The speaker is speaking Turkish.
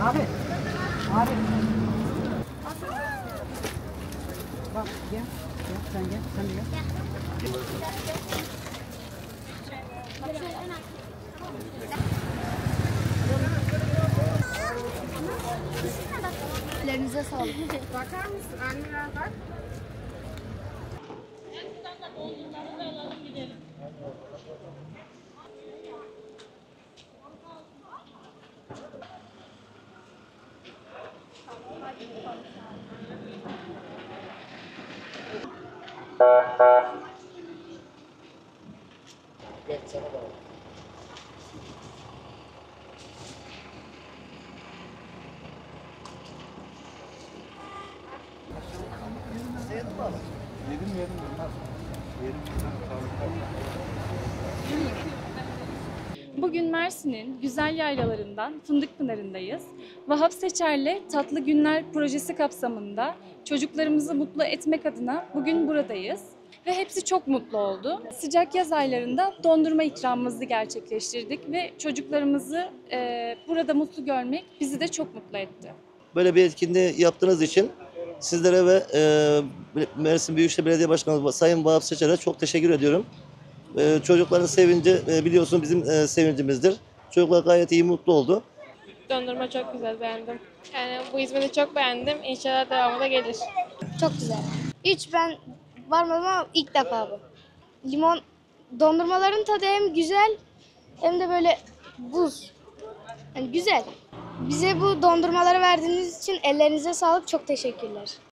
Abi. Abi. Bak gel. Gel sen gel. Sen de gel. Ellerinize sağlık. Bakar mısın? Anne bak. Bugün Mersin'in güzel yaylalarından Fındıkpınarı'ndayız. Vahap Seçer'le Tatlı Günler projesi kapsamında çocuklarımızı mutlu etmek adına bugün buradayız. Ve hepsi çok mutlu oldu. Sıcak yaz aylarında dondurma ikramımızı gerçekleştirdik ve çocuklarımızı burada mutlu görmek bizi de çok mutlu etti. Böyle bir etkinliği yaptığınız için sizlere ve Mersin Büyükşehir Belediye Başkanı Sayın Vahap Seçer'e çok teşekkür ediyorum. Çocukların sevinci biliyorsun bizim sevincimizdir. Çocuklar gayet iyi, mutlu oldu. Dondurma çok güzel, beğendim. Yani bu hizmeti çok beğendim. İnşallah devamı da gelir. Çok güzel. Hiç ben varmadım ama ilk defa bu. Limon dondurmaların tadı hem güzel hem de böyle buz. Yani güzel. Bize bu dondurmaları verdiğiniz için ellerinize sağlık. Çok teşekkürler.